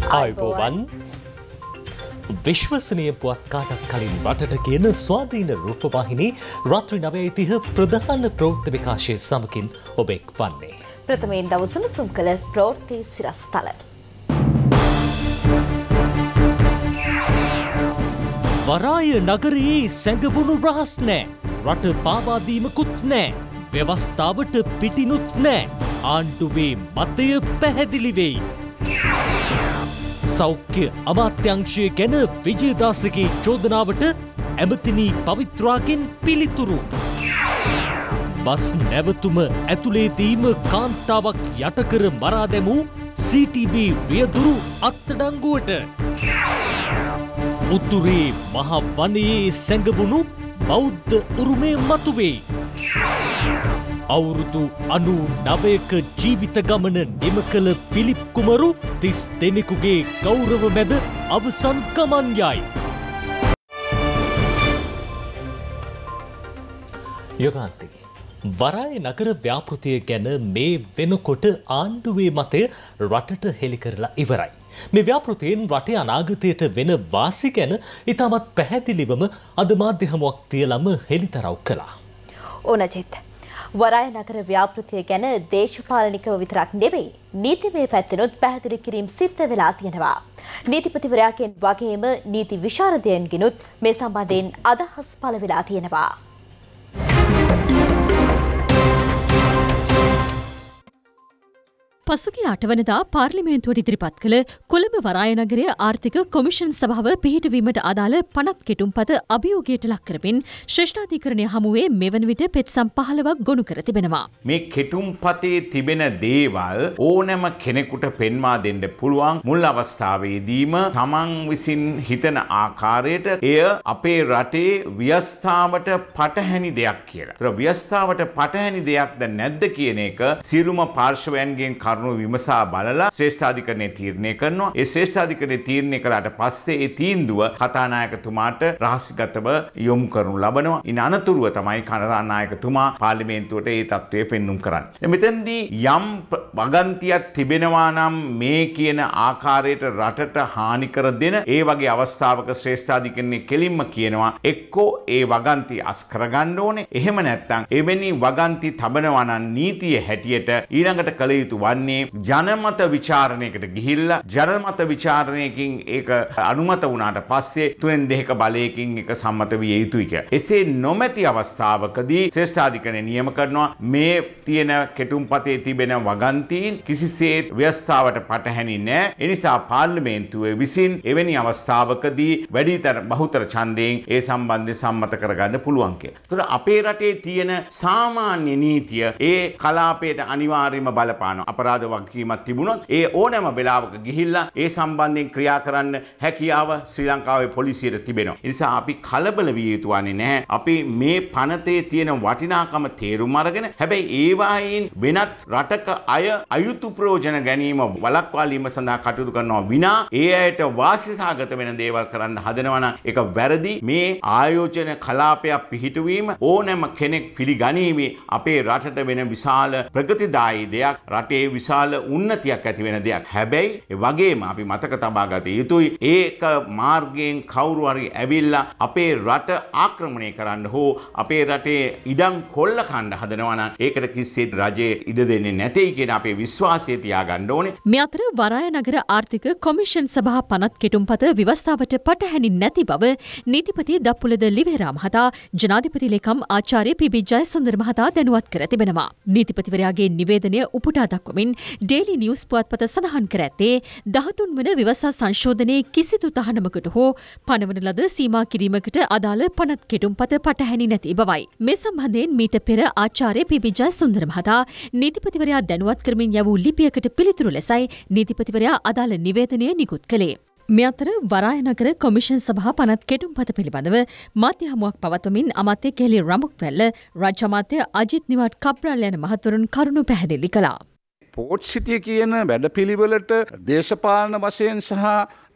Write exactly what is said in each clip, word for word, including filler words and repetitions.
ආයුබෝවන් විශ්වසනීය පුවත් කාටත් කලින් රටට කියන ස්වාධීන රූපවාහිනී රාත්‍රී නවයයි තිහ ප්‍රධාන ප්‍රවෘත්ති විකාශය සමගින් ඔබ එක්වන්නේ. ප්‍රථමයෙන් දවසම සුම් කළ ප්‍රවෘත්ති සිරස්තල. වරාය නගරයේ සැඟවුණු රහස් නෑ. රට පාවා දීමකුත් නෑ. ව්‍යවස්ථාවට පිටිනුත් නෑ. ආණ්ඩුවේ මතය පැහැදිලි වෙයි. සෞඛ්‍ය අමාත්‍යංශය ගැන විජයදාසගේ චෝදනාවට ඇමතිනී පවිත්‍රාගෙන් පිළිතුරු. බස් නැවතුම ඇතුළේදීම කාන්තාවක් යටකර මරා දැමූ සී ටී බී රියදුරු අත්අඩංගුවට. උතුරේ මහ වනයේ සැඟවුණු බෞද්ධ උරුමය මතුවේ. අවුරුදු අනු නවයක ජීවිත ගමන නිම කළ පිලිප් කුමරු තිස් දෙනෙකුගේ ගෞරව මැද අවසන් ගමන් යයි. යොගාන්ති වරාය නගර ව්‍යාපෘතිය ගැන මේ වෙනකොට ආණ්ඩුවේ මතය රටට හෙළි කරලා ඉවරයි. මේ ව්‍යාපෘතියෙන් රටේ අනාගතයට වෙන වාසි ගැන ඉතාමත් පැහැදිලිවම අද මාධ්‍ය හමුවක් තියලම හෙළිතරව් කළා. ඕනජිත් වරාය නගර ව්‍යාපෘතිය ගැන දේශපාලනිකව විතරක් නෙවෙයි නීතිමය පැත්තෙනුත් පැහැදිලි කිරීම සිද්ධ වෙලා තියෙනවා. නීතිපතිවරයාගෙන් වගේම නීති විශාරදයන්ගෙනුත් මේ සම්බන්ධයෙන් අදහස් පළ වෙලා තියෙනවා. පසුගිය අටවනදා පාර්ලිමේන්තුවට ඉදිරිපත් කළ කොළඹ වරාය නගරය ආර්ථික කොමිෂන් සභාව පිහිටවීමට අදාළ පනත් කෙටුම්පත අභියෝගයට ලක් කරමින් ශ්‍රේෂ්ඨාධිකරණය හමුවේ මෙවන විට පෙත්සම් පහළවක් ගොනු කර තිබෙනවා. මේ කෙටුම්පතේ තිබෙන දේවල් ඕනෑම කෙනෙකුට පෙන්වා දෙන්න පුළුවන් මුල් අවස්ථාවේදීම තමන් විසින් හිතන ආකාරයට එය අපේ රටේ ව්‍යවස්ථාවට පටහැනි දෙයක් කියලා. ඒතර ව්‍යවස්ථාවට පටහැනි දෙයක්ද නැද්ද කියන එක සියලුම පාර්ශවයන්ගෙන් විමසා බලලා ශ්‍රේෂ්ඨාධිකරණය තීරණය කරනවා. ඒ ශ්‍රේෂ්ඨාධිකරණය තීරණය කළාට පස්සේ ඒ තීන්දුව කතානායකතුමාට රහසිගතව යොමු කරනු ලබනවා. ඉන් අනතුරුව තමයි කතානායකතුමා පාර්ලිමේන්තුවට ඒ තත්ත්වය පෙන්눔 කරන්නේ. මෙතෙන්දී යම් වගන්තියක් තිබෙනවා නම් මේ කියන ආකාරයට රටට හානි කර දෙන ඒ වගේ අවස්ථාවක ශ්‍රේෂ්ඨාධිකරණය කෙලින්ම කියනවා එක්කෝ ඒ වගන්ති අස් කරගන්න ඕනේ. එහෙම නැත්නම් එවැනි වගන්ති තබනවා නම් නීතිය හැටියට ඊළඟට කළ යුතු වන්නේ ජනමත විචාරණයකට ගිහිල්ලා ජනමත විචාරණයකින් ඒක අනුමත වුණාට පස්සේ තුනෙන් දෙකක බලයකින් ඒක සම්මත විය යුතුයි කියලා. එසේ නොමැති අවස්ථාවකදී ශ්‍රේෂ්ඨාධිකරණය නියම කරනවා මේ තියෙන කෙටුම්පතේ තිබෙන වගන්තීන් කිසිසේත් ව්‍යවස්ථාවට පටහැනි නැහැ. ඒ නිසා පාර්ලිමේන්තුවේ විසින් එවැනි අවස්ථාවකදී වැඩිතර බහුතර ඡන්දයෙන් ඒ සම්බන්ධයෙන් සම්මත කරගන්න පුළුවන් කියලා. ඒතර අපේ රටේ තියෙන සාමාන්‍ය නීතිය ඒ කලාපයට අනිවාර්යයෙන්ම බලපානවා. අපරාධ වගකීමක් තිබුණොත් ඒ ඕනෑම වෙලාවක ගිහිල්ලා ඒ සම්බන්ධයෙන් ක්‍රියා කරන්න හැකියාව ශ්‍රී ලංකාවේ පොලිසියට තිබෙනවා. ඒ නිසා අපි කලබල විය යුතු වන්නේ නැහැ. අපි මේ පනතේ තියෙන වටිනාකම තේරුම් අරගෙන හැබැයි ඒ වායින් වෙනත් රටක අය අයුතු ප්‍රයෝජන ගැනීම වළක්වාලීම සඳහා කටයුතු කරනවා විනා ඒ අයට වාසිසහගත වෙන දේවල් කරන්න හදනවා නම් ඒක වැරදි. මේ ආයෝජන කලාපයක් පිහිටුවීම ඕනෑම කෙනෙක් පිළිගනීමේ අපේ රටට වෙන විශාල ප්‍රගතිදායී දෙයක්. රටේ විශාල උන්නතියක් ඇති වෙන දෙයක්. හැබැයි ඒ වගේම අපි මතක තබා ගත යුතුයි ඒක මාර්ගයෙන් කවුරු හරි ඇවිල්ලා අපේ රට ආක්‍රමණය කරන්න හෝ අපේ රටේ ඉඩම් කොල්ල කන්න හදනවා නම් ඒකට කිසිසේත් රජය ඉඩ දෙන්නේ නැtei කියන අපේ විශ්වාසය තියාගන්න ඕනේ. මේ අතර වරාය නගර ආර්ථික කොමිෂන් සභා පනත් කෙටුම්පත ව්‍යවස්ථාවට පටහැනි නැති බව නීතිපති දප්පුලද ලිවේරා මහතා ජනාධිපති ලේකම් ආචාර්ය පී බී ජයසුන්දර මහතා දැනුවත් කර තිබෙනවා. නීතිපතිවරයාගේ නිවේදනය උපුටා දක්වමින් ඩේලි නිවුස් පුවත්පත සඳහන් කර ඇත්තේ දහතුන් වන ව්‍යවස්ථා සංශෝධනයේ කිසිදු තහනමකට හෝ පනවන ලද සීමා කිරීමකට අදාළ පනත් කෙටුම්පත පටහැනි නැති බවයි. මේ සම්බන්ධයෙන් මීට පෙර ආචාර්ය පී බී ජයසුන්දර මහතා නීතිපතිවරයා දැනුවත් කරමින් යවූ ලිපියකට පිළිතුරු ලෙසයි නීතිපතිවරයා අදාළ නිවේදනය නිකුත් කළේ. මේ අතර වරාය නගර කොමිෂන් සභා පනත් කෙටුම්පත පිළිබඳව මාධ්‍ය හමුවක් පවත්වමින් අමාත්‍ය කෙහෙලි රඹුක්වැල්ල රාජ්‍ය අමාත්‍ය අජිත් නිවාඩ් කබ්‍රාල් යන මහතුරුන් කරුණු පැහැදිලි කළා. පෝට් සිටිය කියන වැඩපිළිවෙලට දේශපාලන වශයෙන් සහ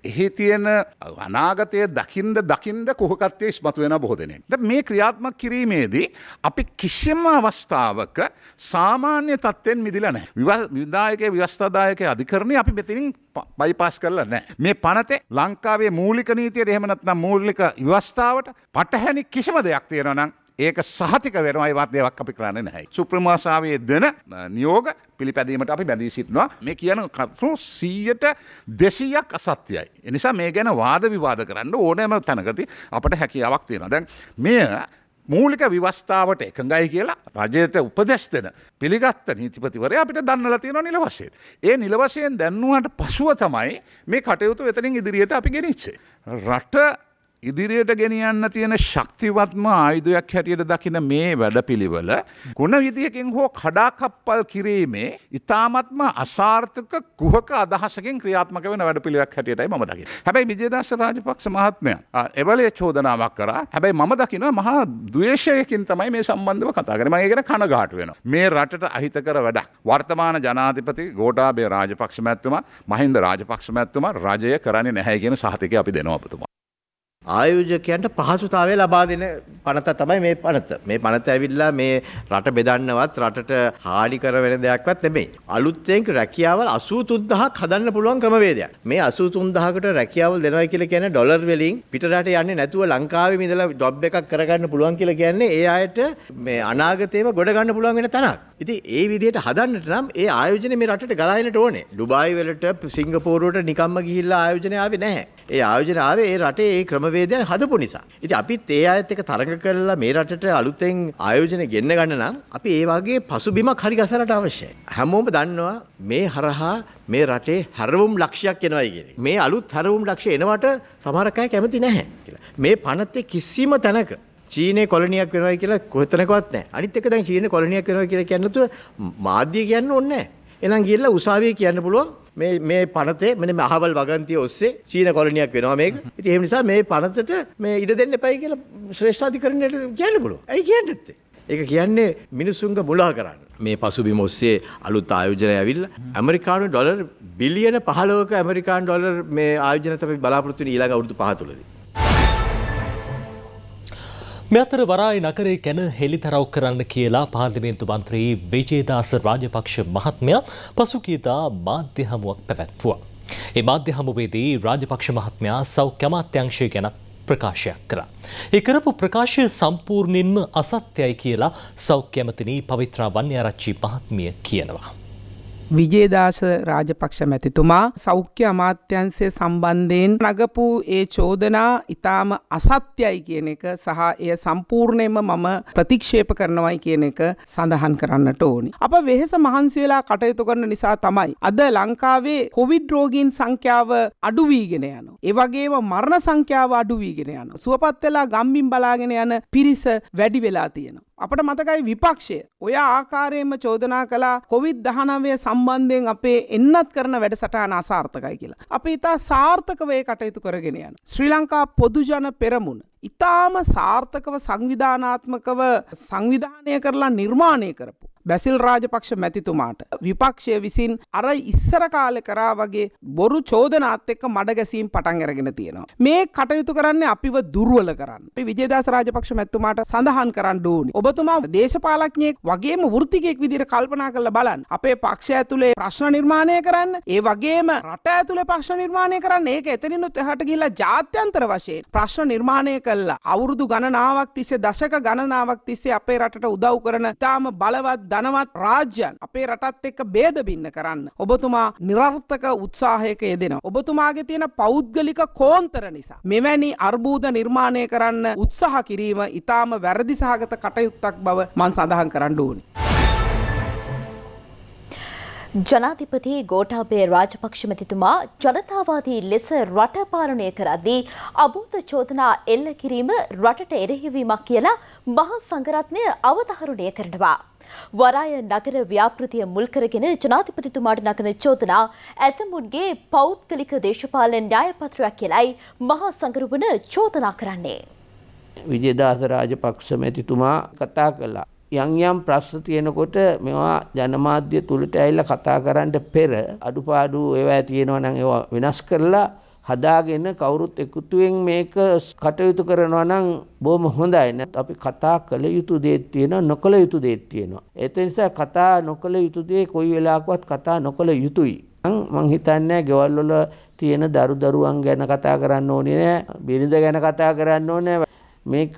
එහි තියෙන අනාගතය දකින්න දකින්න කුහකත්වයේ ඉස්මතු වෙන බොහෝ දෙනෙක්. දැන් මේ ක්‍රියාත්මක කිරීමේදී අපි කිසිම අවස්ථාවක සාමාන්‍ය තත්ත්වෙන් මිදිලා නැහැ. විධායකයේ ව්‍යවස්ථාදායකයේ අධිකරණය අපි මෙතනින් බයිපාස් කරලා නැහැ. මේ පනතේ ලංකාවේ මූලික නීතියට එහෙම නැත්නම් මූලික ව්‍යවස්ථාවට පටහැනි කිසිම දෙයක් තියෙනවා නම් ඒක සහතික වෙනවා. ඒ වත් දේවක් අපි කරන්නේ නැහැ. සුප්‍රීම ආසාවේ දෙන නියෝග පිළිපැදීමට අපි බැඳී සිටිනවා. මේ කියන කරුණු සීයට දෙසීයක් අසත්‍යයි. ඒ නිසා මේ ගැන වාද විවාද කරන්න ඕනෑම තැනකදී අපට හැකියාවක් තියෙනවා. දැන් මේ මූලික ව්‍යවස්ථාවට එකඟයි කියලා රජයට උපදෙස් දෙන පිළිගත්ත නීතිපතිවරයා අපිට දන්නලා තියෙනවා නිල වශයෙන්. ඒ නිල වශයෙන් දැන්නුවාට පසුව තමයි මේ කටයුතු එතනින් ඉදිරියට අපි ගෙනිච්චේ. රට ඉදිරියට ගෙනියන්න තියෙන ශක්තිවත්ම ආයුධයක් හැටියට දකින මේ වැඩපිළිවෙල කුණ විදියකින් හෝ කඩාකප්පල් කිරීමේ ඉතාමත්ම අසාර්ථක කුහක අදහසකින් ක්‍රියාත්මක වෙන වැඩපිළිවෙලක් හැටියටයි මම දකින්නේ. හැබැයි විජේදාස රාජපක්ෂ මහත්මයා එවලේ චෝදනාවක් කරා. හැබැයි මම දකිනවා මහා ද්වේෂයකින් තමයි මේ සම්බන්ධව කතා කරන්නේ. මම ඒක ගැන කනගාටු වෙනවා. මේ රටට අහිතකර වැඩක්. වර්තමාන ජනාධිපති ගෝඨාභය රාජපක්ෂ මහත්මයා, මහින්ද රාජපක්ෂ මහත්මයා රජය කරන්නේ නැහැ කියන සහතිකය අපි දෙනවා ඔබතුමා. ආයෝජකයන්ට පහසුතාවය ලබා දෙන පනත තමයි මේ පනත. මේ පනත ඇවිල්ලා මේ රට බෙදන්නවත් රටට හානි කර වෙන දෙයක්වත් නෙමෙයි. අලුතෙන් රැකියාවල් අසූ තුන් දහසක් හදන්න පුළුවන් ක්‍රමවේදයක්. මේ අසූ තුන් දහසකට රැකියාවල් දෙනවා කියලා කියන්නේ ඩොලර් වලින් පිටරට යන්නේ නැතුව ලංකාවේ ඉඳලා ජොබ් එකක් කරගන්න පුළුවන් කියලා කියන්නේ ඒ අයට මේ අනාගතේම ගොඩ ගන්න පුළුවන් වෙන තැනක්. ඉතින් ඒ විදිහට හදන්නට නම් ඒ ආයෝජනය මේ රටට ගලායන්නට ඕනේ. ඩුබායි වලට සිංගප්පූරුවට නිකම්ම ගිහිල්ලා ආයෝජනය ආවේ නැහැ. ඒ ආයෝජන ආවේ ඒ රටේ ඒ ක්‍රමවේදයන් හදපු නිසා. ඉතින් අපිත් ඒ අයත් එක්ක තරඟ කරලා මේ රටට අලුතෙන් ආයෝජන ගෙන්න ගන්න නම් අපි ඒ වගේ පසුබිමක් හරි ගසන්නට අවශ්‍යයි. හැමෝම දන්නවා මේ හරහා මේ රටේ හැරවුම් ලක්ෂයක් එනවායි කියන එක. මේ අලුත් හැරවුම් ලක්ෂය එනවට සමහර අය කැමති නැහැ කියලා. මේ පනතේ කිසිම තැනක චීනේ කොලනියක් වෙනවා කියලා කොහෙතනකවත් නැහැ. අනිත් එක දැන් චීනේ කොලනියක් වෙනවා කියලා කියන්නතු මාධ්‍ය කියන්න ඕනේ නැහැ. එහෙනම් ගිහලා උසාවියේ කියන්න පුළුවන් මේ මේ පනතේ මෙන්න මේ අහවල් වගන්තිය ඔස්සේ චීන කොලනියක් වෙනවා මේක. ඉතින් ඒ නිසා මේ පනතට මේ ඉඩ දෙන්න එපයි කියලා ශ්‍රේෂ්ඨාධිකරණයට කියන්න පුළුවන්. ඇයි කියන්නේ නැත්තේ? ඒක කියන්නේ මිනිසුන්ගේ මුලා කරන්න. මේ පසුබිම ඔස්සේ අලුත් ආයෝජනය ඇවිල්ලා ඇමරිකානු ඩොලර් බිලියන පහළොවක ඇමරිකානු ඩොලර් මේ ආයෝජන තමයි බලාපොරොත්තු වෙන ඊළඟ අවුරුදු පහ තුළදී. මේ අතර වරායි නගරේ ගැන හෙළිදරව් කරන්න කියලා පාර්ලිමේන්තු මන්ත්‍රී විජේදාස රාජපක්ෂ මහත්මයා පසුගියදා මාධ්‍ය හමුවක් පැවැත්වුවා. ඒ මාධ්‍ය හමුවේදී රාජපක්ෂ මහත්මයා සෞඛ්‍ය අමාත්‍යාංශය ගැන ප්‍රකාශයක් කළා. ඒ කරපු ප්‍රකාශය සම්පූර්ණයෙන්ම අසත්‍යයි කියලා සෞඛ්‍ය ඇමතිනි පවිත්‍රා වන්‍යාරච්චි මහත්මිය කියනවා. විජේදාස රාජපක්ෂ මැතිතුමා සෞඛ්‍ය අමාත්‍යංශය සම්බන්ධයෙන් නගපු ඒ චෝදනා ඉතාම අසත්‍යයි කියන එක සහ එය සම්පූර්ණයෙන්ම මම ප්‍රතික්ෂේප කරනවායි කියන එක සඳහන් කරන්නට ඕනි. අප වෙහෙස මහන්සි වෙලා කටයුතු කරන නිසා තමයි අද ලංකාවේ කොවිඩ් රෝගීන් සංඛ්‍යාව අඩු වීගෙන යනවා. ඒ වගේම මරණ සංඛ්‍යාව අඩු වීගෙන යනවා. සුවපත් වෙලා ගම්බින් බලාගෙන යන පිරිස වැඩි වෙලා තියෙනවා. අපට මතකයි විපක්ෂය ඔය ආකාරයෙන්ම චෝදනා කළා කොවිඩ් දහනවය සම්බන්ධයෙන් අපේ එන්නත් කරන වැඩසටහන අසාර්ථකයි කියලා. අපි ඉතා සාර්ථකව ඒ කටයුතු කරගෙන යන ශ්‍රී ලංකා පොදු ජන පෙරමුණ ඉතාම සාර්ථකව සංවිධානාත්මකව සංවිධානය කරලා නිර්මාණය කරපු බැසිල් රාජපක්ෂ මැතිතුමාට විපක්ෂය විසින් අර ඉස්සර කාලේ කරා වගේ බොරු චෝදනාත් එක්ක මඩ ගැසීම් පටන් අරගෙන තියෙනවා. මේ කටයුතු කරන්නේ අපිව දුර්වල කරන්න. අපි විජේදාස රාජපක්ෂ මැතිතුමාට සඳහන් කරන්න ඕනි. ඔබතුමා දේශපාලඥයෙක් වගේම වෘත්තිකයෙක් විදිහට කල්පනා කරලා බලන්න. අපේ පක්ෂය ඇතුලේ ප්‍රශ්න නිර්මාණය කරන්න, ඒ වගේම රට ඇතුලේ ප්‍රශ්න නිර්මාණය කරන්න. ඒක එතනිනුත් එහාට ගිහිල්ලා ජාත්‍යන්තර වශයෙන් ප්‍රශ්න නිර්මාණය කළා. අවුරුදු ගණනාවක් තිස්සේ දශක ගණනාවක් තිස්සේ අපේ රටට උදව් කරන තාම බලවත් ධනවත් රාජ්‍යයන් අපේ රටත් එක්ක ભેද බින්න කරන්න ඔබතුමා නිරර්ථක උත්සාහයක යෙදෙනවා. ඔබතුමාගේ තියෙන පෞද්ගලික කෝන්තර නිසා මෙවැනි අර්බුද නිර්මාණය කරන්න උත්සාහ කිරීම ඊටාම වැරදි සහගත කටයුත්තක් බව මම සඳහන් කරන්න ඕනේ. ජනාධිපති ගෝඨාභය රාජපක්ෂ මැතිතුමා ජනතාවාදී ලෙස රට පාලනය කරද්දී අභූත චෝදනා එල්ල කිරීම රටට එරෙහිවීමක් කියලා මහා සංඝරත්නය අවධාරණය කරනවා. වරාය නගර ව්‍යාපෘතිය මුල් කරගෙන ජනාධිපතිතුමාට නගන චෝදනා ඇතමුන්ගේ පෞද්ගලික දේශපාලන න්‍යායපත්‍රයක් කියලායි මහා සංඝරුවන චෝදනා කරන්නේ. විජේදාස රාජපක්ෂ මැතිතුමා කතා කළා. යම් යම් ප්‍රශ්න තියෙනකොට මේවා ජනමාධ්‍ය තුලට ඇවිල්ලා කතා කරන්න පෙර අඩුපාඩු ඒවා තියෙනවා නම් ඒවා වෙනස් කරලා හදාගෙන කවුරුත් එකතුවෙන් මේක කටයුතු කරනවා නම් බොහොම හොඳයි. නැත්නම් අපි කතා කළ යුතු දේත් තියෙනවා, නොකළ යුතු දේත් තියෙනවා. ඒ නිසා කතා නොකළ යුතු දේ කොයි වෙලාවකවත් කතා නොකළ යුතුයි. මං හිතන්නේ ගෙවල් වල තියෙන දරු දරුවන් ගැන කතා කරන්න ඕනේ නෑ, බිරිඳ ගැන කතා කරන්න ඕනේ. මේක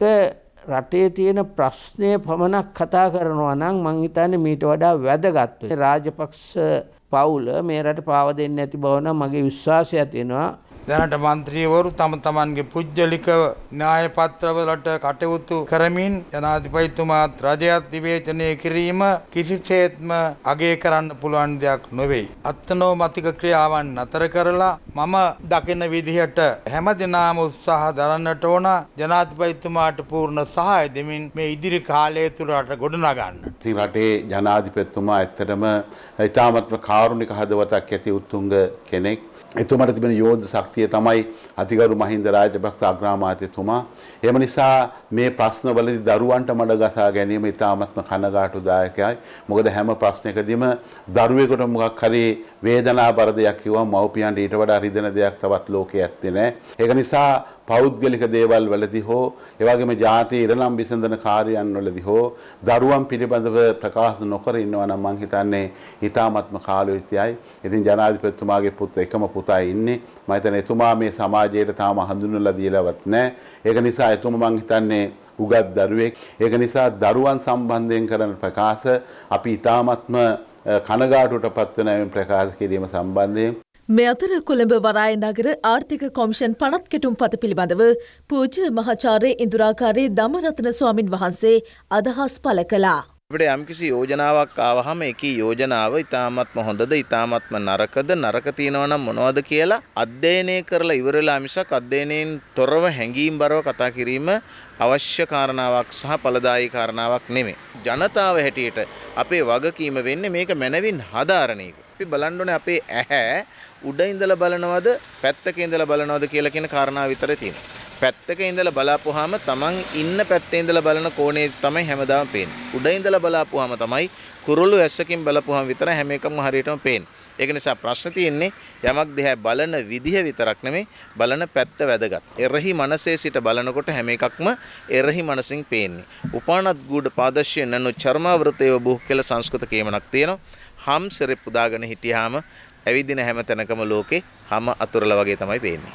රටේ තියෙන ප්‍රශ්නය පමණක් කතා කරනවා නම් මං හිතන්නේ මීට වඩා වැදගත් වෙයි. රාජපක්ෂ පවුල මේ රට පාව දෙන්නේ නැති බව නම් මගේ විශ්වාසය තියෙනවා. දැනට මන්ත්‍රීවරු තම තමන්ගේ පුජ්‍යලික න්‍යාය පත්‍රවලට කටයුතු කරමින් ජනාධිපතිතුමාත් රජයත් විවේචනය කිරීම කිසිසේත්ම අගය කරන්න පුළුවන් දෙයක් නොවේ. අත්නෝමතික ක්‍රියාවන් නතර කරලා මම දකින විදිහට හැමදෙනාම උත්සාහ දරන්නට ඕන ජනාධිපතිතුමාට පූර්ණ සහාය දෙමින් මේ ඉදිරි කාලය තුළ රට ගොඩනගන්න. ඉතින් රටේ ජනාධිපතිතුමා ඇත්තටම ඉතාමත්ම කාරුණික හදවතක් ඇති උතුංග කෙනෙක්. එතුමාට තිබෙන යෝධ ශක්තිය තමයි අතිගරු මහින්ද රාජපක්ෂ අග්‍රාමාත්‍යතුමා. එහෙම නිසා මේ ප්‍රශ්නවලදී දරුවන්ට මඩ ගසා ගැනීම ඉතාමත්ම කනගාටුදායකයි. මොකද හැම ප්‍රශ්නයකදීම දරුවෙකුට මොකක් හරි වේදනාබර දෙයක් කිව්වම මව්පියන්ට ඊට වඩා රිදෙන දෙයක් තවත් ලෝකේ ඇත්තේ නැහැ. ඒක නිසා පෞද්ගලික දේවල් වලදී හෝ ඒ වගේම ජාති ඉරණම් විසඳන කාර්යයන් වලදී හෝ දරුවන් පිළිබඳව ප්‍රකාශ නොකර ඉන්නවා නම් මං හිතන්නේ ඊ타ත්ම කාලෝචිතයි. ඉතින් ජනාධිපතිතුමාගේ පුත් එකම පුතා ඉන්නේ. මම හිතන්නේ එතුමා මේ සමාජයට තාම හඳුන්වලා දීලාවත් නැහැ. ඒක නිසා එතුමා මං හිතන්නේ උගත් දරුවෙක්. ඒක නිසා දරුවන් සම්බන්ධයෙන් කරන ප්‍රකාශ අපි ඊ타ත්ම කනගාටුවටපත් වෙන ප්‍රකාශ කිරීම සම්බන්ධයෙන් මේ අතර කොළඹ වරාය නගර ආර්ථික කොමිෂන් පනත් කෙටුම් පත පිළිබඳව පූජ්‍ය මහාචාර්ය ඉන්දුරාකාරී ධම්මරත්න ස්වාමින් වහන්සේ අදහස් පළ කළා. අපිට යම්කිසි යෝජනාවක් ආවහම ඒකී යෝජනාව ඊ타මත්ම හොඳද ඊ타මත්ම නරකද නරක තියෙනවා නම් මොනවද කියලා අධ්‍යයනය කරලා ඉවරලා මිසක් අධ්‍යයනයෙන් තොරව හැඟීම් බරව කතා කිරීම අවශ්‍ය කාරණාවක් සහ ඵලදායී කාරණාවක් නෙමෙයි. ජනතාව හැටියට අපේ වගකීම වෙන්නේ මේක මනවින් හදාරණ එක. අපි බලන්න ඕනේ අපේ ඇහැ උඩ ඉඳලා බලනවද පැත්තක ඉඳලා බලනවද කියලා කියන කාරණාව විතරයි තියෙන්නේ. පැත්තක ඉඳලා බලාපුවාම තමන් ඉන්න පැත්තේ ඉඳලා බලන කෝණේ තමයි හැමදාම පේන්නේ. උඩ ඉඳලා බලාපුවාම තමයි කුරුළු ඇස්සකින් බලපුවාම විතරයි හැම එකම හරියටම පේන්නේ. ඒක නිසා ප්‍රශ්න තියෙන්නේ යමක් දිහා බලන විදිහ විතරක් නෙමෙයි බලන පැත්ත වැදගත්. එරහි මනසේ සිට බලනකොට හැම එකක්ම එරහි මනසින් පේන්නේ. උපානත් ගුඩ පාදශ්‍ය නනු චර්මාවෘතේව බුහ කියලා සංස්කෘත කියමනක් තියෙනවා. හම් සෙරෙප්පු දාගෙන හිටියාම ඇවිදින හැම තැනකම ලෝකේ හැම අතුරලා වගේ තමයි පේන්නේ.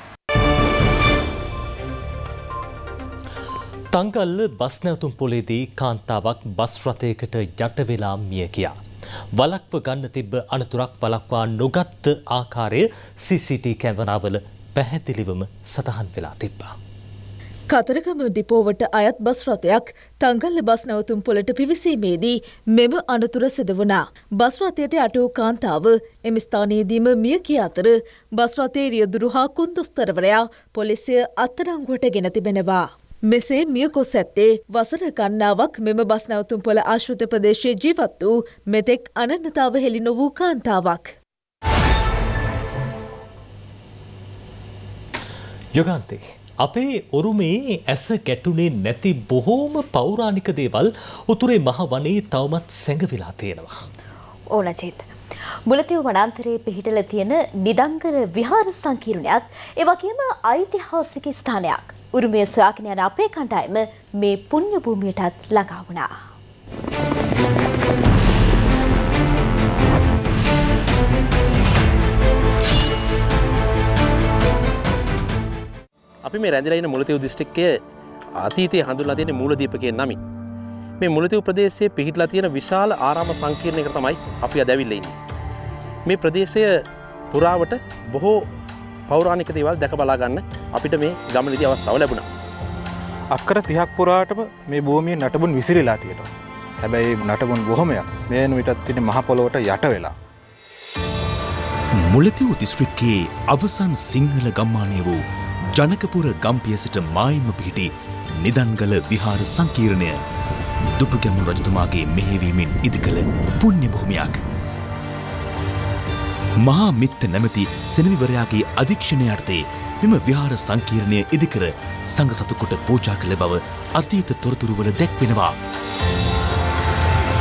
තංගල්ල බස් නැවතුම් පොලේදී කාන්තාවක් බස් රථයකට යට වෙලා මිය ගියා. වලක්ව ගන්න තිබ්බ අනතුරක් වලක්වා නොගත් ආකාරය සී සී ටී කැමරාවල පැහැදිලිවම සටහන් වෙලා තිබ්බා. කතරගම ඩිපෝවට අයත් බස් රථයක් තංගල්ල බස් නැවතුම් පොළට පිවිසීමේදී මෙම අනතුර සිදු වුණා. බස් රථයට යට වූ කාන්තාව එම ස්ථානයේදීම මිය ගිය අතර බස් රථයේ රියදුරු හා කුන්දොස්තරවරයා පොලිසිය අත්අඩංගුවට ගෙන තිබෙනවා. මෙසේ මිය ගොස් ඇත්තේ වසර ගණනාවක් මෙම බස් නැවතුම් පොළ ආශ්‍රිත ප්‍රදේශයේ ජීවත් වූ මෙතෙක් අනන්‍යතාව හෙළි නො වූ කාන්තාවක්. යොගන්තේ අපේ උරුමේ ඇස ගැටුනේ නැති බොහෝම පෞරාණික දේවල් උතුරේ මහ වනයේ තවමත් සැඟවිලා තියෙනවා. ඕනචිත්. මුලතිව් වනාන්තරයේ පිහිටලා තියෙන නිදංගර විහාර සංකීර්ණයක් ඒ වගේම ඓතිහාසික ස්ථානයක්. උරුමය සොයාගෙන යන අපේ කණ්ඩායම මේ පුණ්‍ය භූමියටත් ළඟා වුණා. අපි මේ රැඳිලා ඉන්න මුලතිව් දිස්ත්‍රික්කයේ අතීතයේ හඳුන්වලා තියෙන මූලදීප කියන නමින් මේ මුලතිව් ප්‍රදේශයේ පිහිටලා තියෙන විශාල ආරාම සංකීර්ණයක තමයි අපි අද ඇවිල්ලා ඉන්නේ. මේ ප්‍රදේශය පුරාවට බොහෝ පෞරාණික දේවල් දැක බලා ගන්න අපිට මේ ගමනේදී අවස්ථාව ලැබුණා. අක්කර තිහක් පුරාටම මේ භූමියේ නටබුන් විසිරීලා තියෙනවා. හැබැයි නටබුන් බොහොමයක් මේ විටත් තියෙන මහ පොළොවට යට වෙලා. මුලතිව් දිස්ත්‍රික්කයේ අවසන් සිංහල ගම්මානය වූ ජනකපුර ගම්පිය සිට මායිම පිහිටි නිදන්ගල විහාර සංකීර්ණය දුටුගැමුණු රජතුමාගේ මෙහෙවීමෙන් ඉදිකළ පුණ්‍ය භූමියක්. මහා මිත්ත නැමැති සෙනවිවරයාගේ අධීක්ෂණය යටතේ මෙම විහාර සංකීර්ණය ඉදිකර සංඝ සතුකොට පූජා කළ බව අතීත තොරතුරුවල දැක්වෙනවා.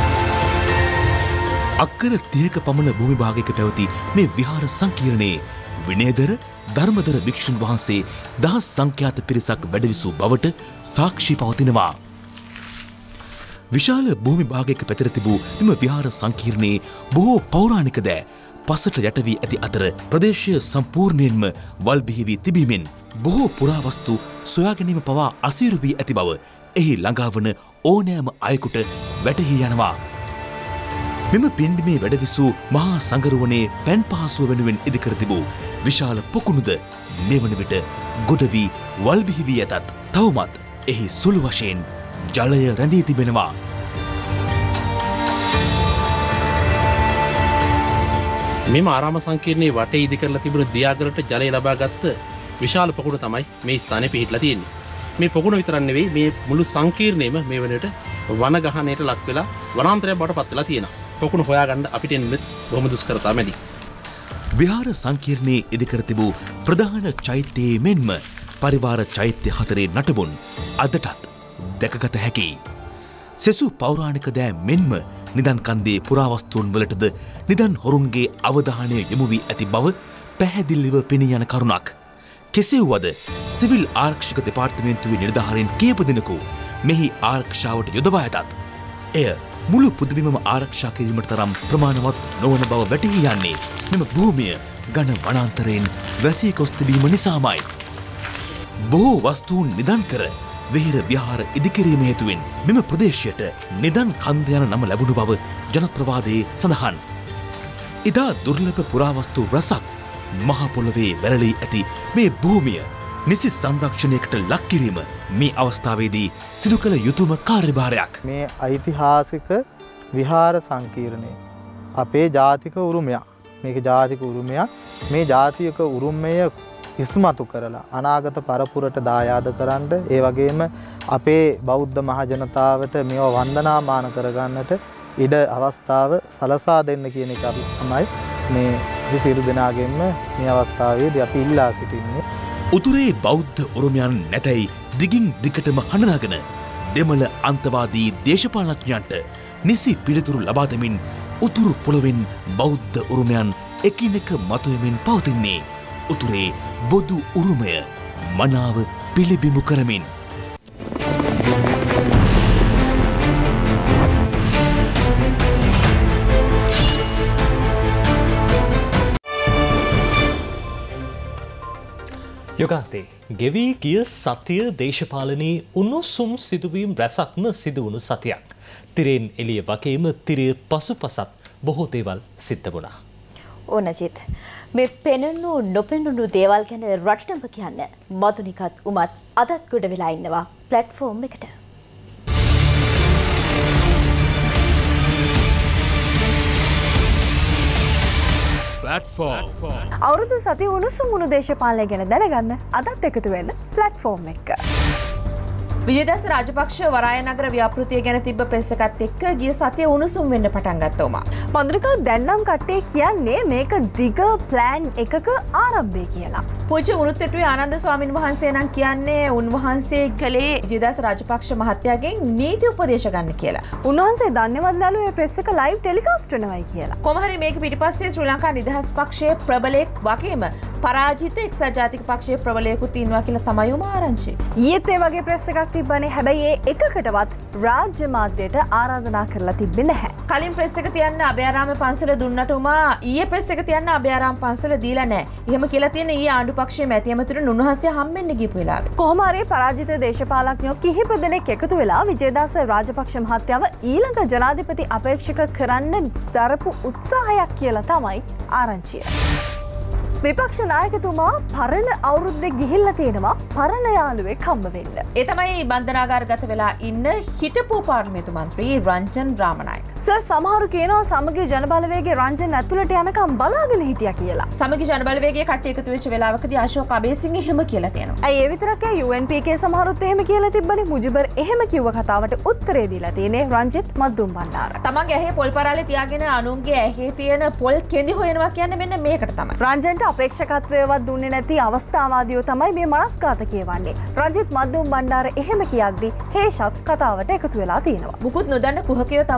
අක්කර තිහක පමණ භූමි භාගයක පැවති මේ විහාර සංකීර්ණයේ විනයදර ධර්මදර භික්ෂුන් වහන්සේ දහස් සංඛ්‍යාත පිරිසක් වැඩවිසූ බවට සාක්ෂි පවතිනවා. විශාල භූමි භාගයක පැතිර තිබූ එම විහාර සංකීර්ණයේ බොහෝ පෞරාණික දෑ පසට යට වී ඇති අතර ප්‍රදේශය සම්පූර්ණයෙන්ම වල් බිහි වී තිබීමෙන් බොහෝ පුරාවස්තු සොයා ගැනීම පවා අසීරු වී ඇති බව එහි ළඟාවන ඕනෑම අයෙකුට වැටහි යනවා. මෙම පින්බිමේ වැඩවිසූ මහා සංගරුවනේ පැන් පහසුව වෙනුවෙන් ඉදිකර තිබූ විශාල පොකුණුද මෙවන විට ගොඩ වී වල් බිහි වී ඇතත් තවමත් එහි සුළු වශයෙන් ජලය රැඳී තිබෙනවා. මෙම ආරාම සංකීර්ණයේ වටේ ඉදි කරලා තිබුණු දියාගලට ජලය ලබාගත් විශාල පොකුණ තමයි මේ ස්ථානයේ පිහිටලා තියෙන්නේ. මේ පොකුණ විතරක් නෙවෙයි මේ මුළු සංකීර්ණයම මේ වෙනට වනගහනයට ලක් වෙලා වනාන්තරයක් බවට පත් වෙලා තියෙනවා. පොකුණ හොයාගන්න අපිට එන්නේ බොහොම දුෂ්කරතා මැදි. විහාර සංකීර්ණයේ ඉදිකර තිබූ ප්‍රධාන චෛත්‍යයේ මෙන්ම පරිවාර චෛත්‍ය හතරේ නටබුන් අදටත් දැකගත හැකියි. සෙසු පෞරාණික දෑ මෙන්ම නිදන් කන්දේ පුරාවස්තුන් වලටද නිදන් හොරුන්ගේ අවධානය යොමු වී ඇති බව පැහැදිලිව පෙනී යන කරුණක්. කෙසේ වුවද සිවිල් ආරක්ෂක දෙපාර්තමේන්තුවේ නිලධාරීන් කීප දෙනෙකු මෙහි ආරක්ෂාවට යොදවා ඇතත් එය මුළු පුදුබිමම ආරක්ෂා කිරීමට තරම් ප්‍රමාණවත් නොවන බව වැටහි යන්නේ මෙම භූමිය ඝන වනාන්තරයෙන් වැසී ගොස් තිබීම නිසාමයි. බොහෝ වස්තුන් නිදන් කර වෙහෙර විහාර ඉදිකිරීම හේතුවෙන් මෙම ප්‍රදේශයට නිදන් කන්ද යන නම ලැබුණු බව ජනප්‍රවාදයේ සඳහන්. ඉතා දුර්ලභ පුරාවස්තු රසක් මහ පොළොවේ වැළලී ඇති මේ භූමිය නිසි සංරක්ෂණයකට ලක් කිරීම මේ අවස්ථාවේදී සිදු කළ යුතුම කාර්යභාරයක්. මේ ඓතිහාසික විහාර සංකීර්ණය අපේ ජාතික උරුමයක්. මේක ජාතික උරුමයක්. මේ ජාතික උරුමය ඉස්මතු කරලා අනාගත පරපුරට දායාද කරන්න ඒ වගේම අපේ බෞද්ධ මහජනතාවට මේව වන්දනාමාන කරගන්නට ඉඩ අවස්ථාව සලසා දෙන්න කියන එක අපි තමයි මේ විසිරු දෙනාගෙන්ම මේ අවස්ථාවේදී අපි ඉල්ලා සිටින්නේ. උතුරේ බෞද්ධ උරුමයන් නැතැයි දිගින් දිගටම හඬනගෙන දෙමළ අන්තවාදී දේශපාලනඥයන්ට නිසි පිළිතුරු ලබා දෙමින් උතුරු පොළොවෙන් බෞද්ධ උරුමයන් එකිනෙක මතුවෙමින් පවතින්නේ. උතුරේ බොදු උරුමය මනාව පිළිබිඹු කරමින් යොගාතේ ගෙවී ගිය සතිය දේශපාලනයේ උණුසුම් සිදුවීම් රැසක්ම සිදුවුණු සතියක්. තිරෙන් එළිය වගේම තිරය පසුපසත් බොහෝ දේවල් සිද්ධ වුණා. ඕනජිත් මේ පෙනුණු නොපෙනුණු දේවල් ගැන රටටම කියන්න මధుනිකත් උමත් අදත් ගොඩ වෙලා ඉන්නවා ප්ලැට්ෆෝම් එකට. අවුරුදු සති උණුසුම් උණු දේශපාලනය ගැන දැනගන්න අදත් එකතු වෙන්න ප්ලැට්ෆෝම් එක. විජේදාස රාජපක්ෂ වරාය නගර ව්‍යාපෘතිය ගැන තිබ්බ ප්‍රෙස් එකත් එක්ක ගිය සතිය උණුසුම් වෙන්න පටන් ගත්තා උමා. මధుනිකා දැන්නම් කට්ටිය කියන්නේ මේක දිග ප්ලෑන් එකක ආරම්භය කියලා. පූජ්‍ය උරුත්තටුවේ ආනන්ද ස්වාමින් වහන්සේ නම් කියන්නේ උන්වහන්සේ කලේ විජේදාස රාජපක්ෂ මහත්තයාගෙන් නීති උපදේශ ගන්න කියලා. උන්වහන්සේ දන්නේවත් නැලු මේ ප්‍රෙස් එක ලයිව් ටෙලිකාස්ට් වෙනවයි කියලා. කොහොම හරි මේක පිටිපස්සේ ශ්‍රී ලංකා නිදහස් පක්ෂයේ ප්‍රබලයෙක් වගේම පරාජිත එක්සත් ජාතික පක්ෂයේ ප්‍රබලයෙකුත් ඉන්නවා කියලා තමයි උම ආරංචි. ඊයේත් ඒ වගේ ප්‍රෙස් එකක් තිබ්බනේ. හැබැයි ඒ එකකටවත් රාජ්‍ය මාධ්‍යයට ආරාධනා කරලා තිබ්බේ නැහැ. කලින් ප්‍රෙස් එක තියන්න අභයාරාම පන්සල දුන්නට උමා ඊයේ ප්‍රෙස් එක තියන්න අභයාරාම පන්සල දීලා නැහැ. එහෙම කියලා තියෙන ඊයේ ආණ්ඩු පක්ෂයේ මැති ඇමතුරු උන්වහන්සේ හම්බෙන්න ගිහපු වෙලාවේ. කොහොම හරි පරාජිත දේශපාලඥයෝ කිහිප දෙනෙක් එකතු වෙලා විජේදාස රාජපක්ෂ මහත්තයාව ඊළඟ ජනාධිපති අපේක්ෂක කරන්න දරපු උත්සාහයක් කියලා තමයි ආරංචිය. විපක්ෂ නායකතුමා පරණ අවුරුද්දේ ගිහිල්ලා තියෙනවා පරණ යාළුවෙක් හම්බ වෙන්න. ඒ තමයි බන්ධනාගාරගත වෙලා ඉන්න හිටපු පාර්ලිමේන්තු මන්ත්‍රී රංජන් රාමනායක. සර් සමහරු කියනවා සමගි ජනබලවේගයේ රංජන් ඇතුළට යනකම් බලාගෙන හිටියා කියලා. සමගි ජනබලවේගයේ කට්ටිය එකතු වෙච්ච වෙලාවකදී අශෝක් අබේසිංහ එහෙම කියලා තියෙනවා. ඇයි ඒ විතරක් ඇයි යූ එන් පී කේ සමහරුත් එහෙම කියලා තිබ්බනේ. මුජිබර් එහෙම කිව්ව කතාවට උත්තරේ දීලා තියෙන්නේ රංජිත් මද්දුම් බණ්ඩාර. තමන්ගේ ඇහි පොල් පරාලේ තියාගෙන අනුන්ගේ ඇහි තියෙන පොල් කෙඳි හොයනවා කියන්නේ මෙන්න මේකට තමයි. රංජන්ට අපේක්ෂකත්වයවත් දුන්නේ නැති අවස්ථාවාදියෝ තමයි මේ මනස්ගාත කියවන්නේ. රංජිත් මද්දුම් බණ්ඩාර එහෙම කියද්දි හේෂත් කතාවට එකතු වෙලා තියෙනවා. මුකුත් නොදන්න කුහකයෝ තමයි මේ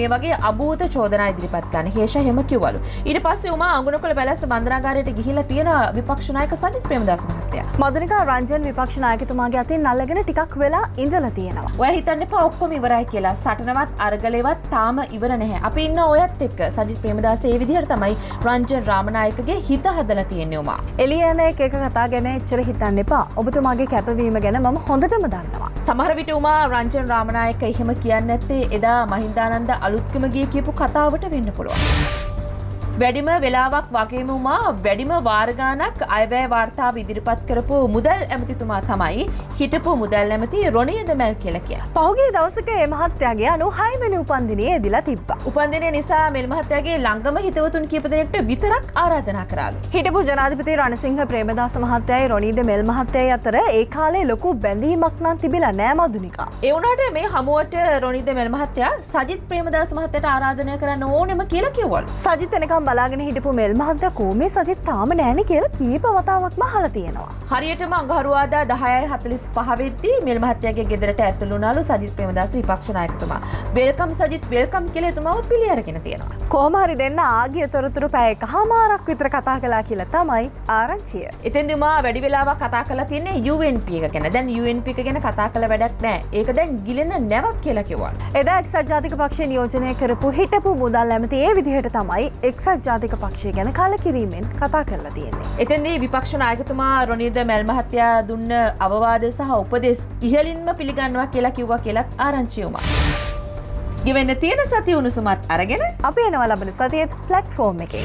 මේ වගේ අභූත චෝදනා ඉදිරිපත් කරන හේෂ හැම කිව්වලු. ඊට පස්සේ උමා අඟුණකොළ බැලස්ස බන්ධනාගාරයට ගිහිල්ලා තියෙන විපක්ෂ නායක සජිත් ප්‍රේමදාස මහත්තයා. මදුනිකා රංජන් විපක්ෂ නායකතුමාගේ අතින් අල්ලගෙන ටිකක් වෙලා ඉඳලා තියෙනවා. ඔය හිතන්න එපා ඔක්කොම ඉවරයි කියලා. සටනවත් අරගලේවත් තාම ඉවර නැහැ. අපි ඉන්න ඔයත් එක්ක සජිත් ප්‍රේමදාස ඒ විදිහට තමයි රංජන් රාමනායකගේ හිත හදලා තියෙන්නේ උමා. එළියන එක එක කතා ගැන එච්චර හිතන්න එපා. ඔබතුමාගේ කැපවීම ගැන මම හොඳටම දන්නවා. සමහර විට උමා රංජන් රාමනායක එහෙම කියන්නේ නැත්තේ එදා මහින්දානන්ද අලුත්කම ගිය කියපු කතාවට වෙන්න පුළුවන්. වැඩිම වෙලාවක් වගේම උමා වැඩිම වාර ගානක් අයවැය වාර්තාව ඉදිරිපත් කරපු මුදල් ඇමතිතුමා තමයි හිටපු මුදල් ඇමති රොනී දෙමල් කියලා කියා. පහුගිය දවසක මේ මහත්තයාගේ අනූහය වෙනි උපන්දිනයේ එදිලා තිබ්බා. උපන්දිනය නිසා මෙල් මහත්තයාගේ ළඟම හිතවතුන් කීප දෙනෙක්ට විතරක් ආරාධනා කරාලු. හිටපු ජනාධිපති රණසිංහ ප්‍රේමදාස මහත්තයයි රොනී දෙමල් මහත්තයයි අතර ඒ කාලේ ලොකු බැඳීමක් නම් තිබිලා නෑ මදුනිකා. ඒ වුණාට මේ හමුවට රොනී දෙමල් මහත්තයා සජිත් ප්‍රේමදාස මහත්තයාට ආරාධනා කරන්න ඕනෙම කියලා කිව්වලු. සජිත් එනකම් බලාගෙන හිටපු මෙල් මහත්තයා කෝමේ සජිත් තාම නෑනේ කියලා කීප වතාවක්ම අහලා තියෙනවා. හරියටම අඟහරුවාදා දහයයි හතළිස් පහ වෙද්දී මෙල් මහත්තයාගේ ගෙදරට ඇතුළු වුණාලු සජිත් ප්‍රේමදාස විපක්ෂ නායකතුමා. වෙල්කම් සජිත් වෙල්කම් කියලා එතුමාව පිළි අරගෙන තියෙනවා. කොහොම හරි දෙන්න ආගිය තොරතුරු පැය එකහමාරක් විතර කතා කළා කියලා තමයි ආරංචිය. එතෙන්දී මා වැඩි වෙලාවක් කතා කරලා තියෙන්නේ යූ එන් පී එක ගැන. දැන් යූ එන් පී එක ගැන කතා කළ වැඩක් නෑ. ඒක දැන් ගිලෙන නැවක් කියලා කිව්වා. එදා එක්සත් ජාතික පක්ෂය නියෝජනය කරපු හිටපු මුදල් ඇමති ඒ විදිහට තමයි එක්සත් ජාතික පක්ෂය ගැන කලකිරීමෙන් කතා කරලා තියෙන්නේ. එතෙන්දී විපක්ෂ නායකතුමා රොනීද මෙල් මහත්තයා දුන්න අවවාද සහ උපදෙස් ඉහළින්ම පිළිගන්නවා කියලා කිව්වා කියලත් ආරංචි වුණා. ගෙවෙන්න තියෙන සතිය උණුසුමත් අරගෙන අපි එනවා ලබන සතියේත් ප්ලැට්ෆෝම් එකේ.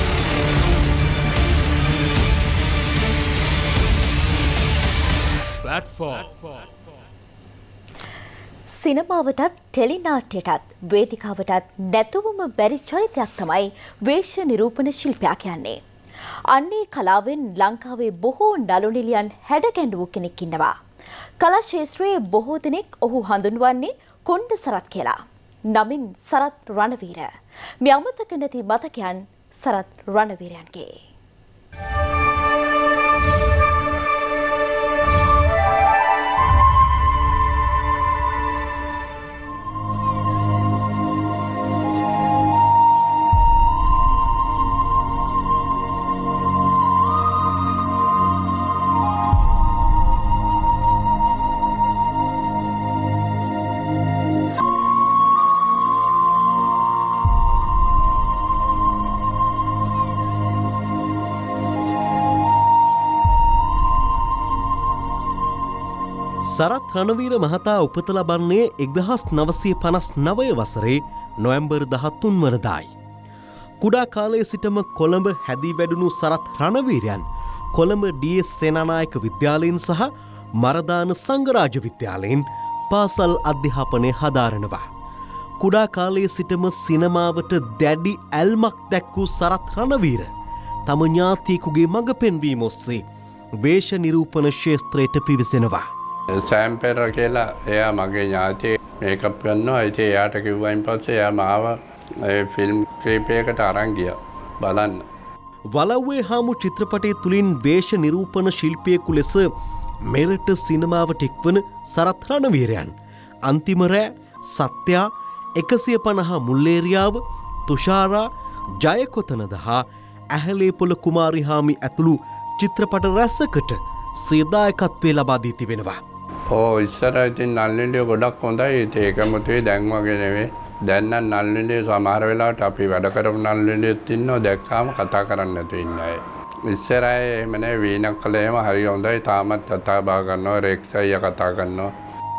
ප්ලැට්ෆෝම් සිනමාවටත් ටෙලිනාට්‍යයටත් වේදිකාවටත් නැතුවම බැරි චරිතයක් තමයි වේශ නිරූපණ ශිල්පයා කියන්නේ. අන්නේ කලාවෙන් ලංකාවේ බොහෝ නළු නිළියන් හැඩගැන්වූ කෙනෙක් ඉන්නවා. කලා ශාස්ත්‍රයේ බොහෝ දෙනෙක් ඔහු හඳුන්වන්නේ කොණ්ඩ සරත් කියලා. නමින් සරත් රණවීර. මේ අමතක නැති මතකයන් සරත් රණවීරයන්ගේ. සරත් රණවීර මහතා උපත ලබන්නේ එක්දහස් නවසිය පනස් නවය වසරේ නොවැම්බර් දහතුන් වනදායි. කුඩා කාලයේ සිටම කොළඹ හැදී වැඩුණු සරත් රණවීරයන් කොළඹ ඩී එස් සේනානායක විද්‍යාලයෙන් සහ මරදාන සංඝරාජ විද්‍යාලයෙන් පාසල් අධ්‍යාපනය හදාරනවා. කුඩා කාලයේ සිටම සිනමාවට දැඩි ඇල්මක් දැක්වූ සරත් රණවීර තම ඥාතියෙකුගේ මඟ පෙන්වීම ඔස්සේ වේශ නිරූපණ ක්ෂේත්‍රයට පිවිසෙනවා. සෑම් පෙරර් කියලා එයා මගේ ඥාතිය මේකප් කරනවා. ඉතින් එයාට කිව්වයින් පස්සේ එයා මාව ඒ ෆිල්ම් ක්ලිපයකට අරන් ගියා බලන්න. වලව්වේ හාමු චිත්‍රපටය තුලින් වේශ නිරූපණ ශිල්පියෙකු ලෙස මෙරට සිනමාවට එක්වන සරත් රණවීරයන් අන්තිම රෑ සත්‍යා එකසිය පනහ මුල්ලේරියාව තුෂාරා ජයකොතනද හා ඇහැලේපොළ කුමාරිහාමි ඇතුළු චිත්‍රපට රැසකට සේදායකත්වය ලබා දී තිබෙනවා. ඕ ඉස්සර ඉතින් නල්ලින්ඩිය ගොඩක් හොඳයි. ඒකමතුවේ දැන් වගේ නෙවෙයි. දැන් නම් නල්ලින්ඩිය සමහර වෙලාවට අපි වැඩ කරපු නල්ලින්ඩියත් ඉන්නවා දැක්කාම කතා කරන්න නැතුව ඉන්න අය. ඉස්සර අය එහෙම නෙවෙයි වීණක් කළේම හරි හොඳයි. තාමත් කතා බහ කරනවා රෙක්ස් අයියා කතා කරනවා.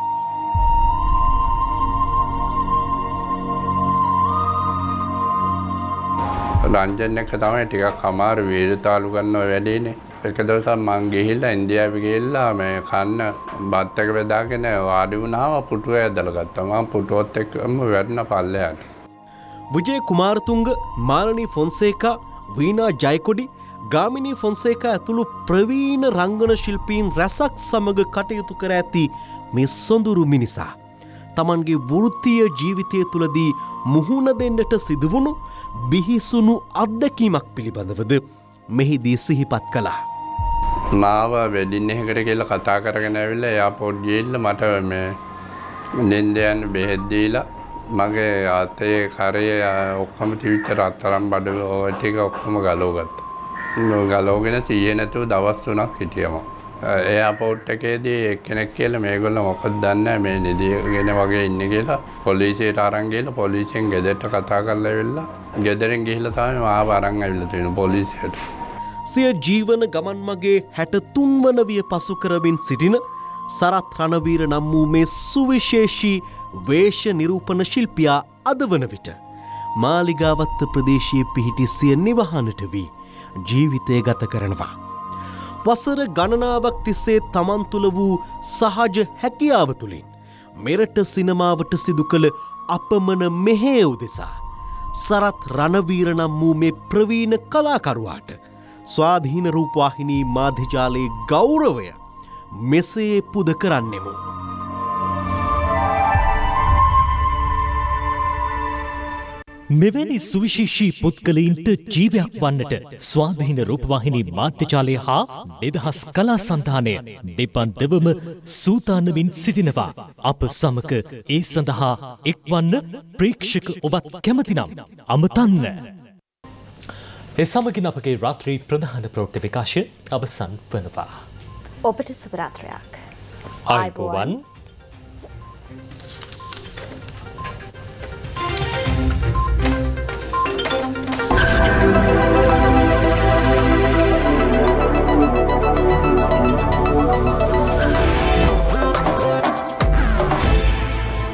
රංජන් එක තමයි ටිකක් අමාරු වීරතාලු කරනවා වැඩිනේ. එක දවසක් මං ගිහිල්ලා ඉන්දියාවේ ගිහිල්ලා මේ කන්න බත් එක බෙදාගෙන වාඩි වුණාම පුටුව ඇදලා ගත්තා. මම පුටුවත් එක්කම වැටෙන පල්ලෙහාට. විජේ කුමාරතුංග, මාලනී ෆොන්සේකා, වීණා ජයකොඩි, ගාමිණී ෆොන්සේකා ඇතුළු ප්‍රවීණ රංගන ශිල්පීන් රැසක් සමග කටයුතු කර ඇති මේ සොඳුරු මිනිසා තමන්ගේ වෘත්තීය ජීවිතය තුළදී මුහුණ දෙන්නට සිදුවුණු බිහිසුණු අත්දැකීමක් පිළිබඳවද මෙහිදී සිහිපත් කළා. මාව වෙඩින් එකකට කියලා කතා කරගෙන ඇවිල්ලා එයාපෝට් ගිහිල්ලා මට මේ නින්ද යන බෙහෙත් දීලා මගේ අතේ කරේ ඔක්කොම තිවිච්ච රත්තරන් බඩු ඔය ටික ඔක්කොම ගලවගත්තා. ගලවගෙන සීයේ නැතුව දවස් තුනක් හිටියම. එයාපෝට් එකේදී එක්කෙනෙක් කියලා මේගොල්ලෝ මොකද දන්නේ මේ නිදිගෙන වගේ ඉන්නේ කියලා පොලිසියට අරන් ගිහලා පොලිසියෙන් ගෙදරට කතා කරලා ඇවිල්ලා ගෙදරින් ගිහිල්ලා තමයි මාව අරන් ඇවිල්ලා තියෙන පොලිසියට. සිය ජීවන ගමන් මගේ හැට තුන් වන විය පසු කරමින් සිටින සරත් රණවීර නම් වූ මේ සුවිශේෂී වේශ නිරූපණ ශිල්පියා අද වන විට මාලිගාවත්ත ප්‍රදේශයේ පිහිටි සිය නිවහනට වී ජීවිතය ගත කරනවා. වසර ගණනාවක් තිස්සේ තමන් තුළ වූ සහජ හැකියාව තුළින් මෙරට සිනමාවට සිදු කළ අපමණ මෙහෙය උදෙසා සරත් රණවීර නම් වූ මේ ප්‍රවීණ කලාකරුවාට ස්වාධීන රූපවාහිනී මාධ්‍යජාලයේ ගෞරවය මෙසේ පුද කරන්නෙමු. මෙවැනි සුවිශේෂී පුද්ගලයින්ට ජීවයක් වන්නට ස්වාධීන රූපවාහිනී මාධ්‍යජාලය හා නිදහස් කලා සන්ධානය දෙපන්දවම සූදානමින් සිටිනවා. අප සමග ඒ සඳහා එක්වන්න ප්‍රේක්ෂක ඔබත් කැමතිනම් අමතන්න. ඒ සමගින් අපගේ රාත්‍රී ප්‍රධාන ප්‍රවෘත්ති විකාශය අවසන් වනවා. ඔබට සුබ රාත්‍රියක්. ආයුබෝවන්.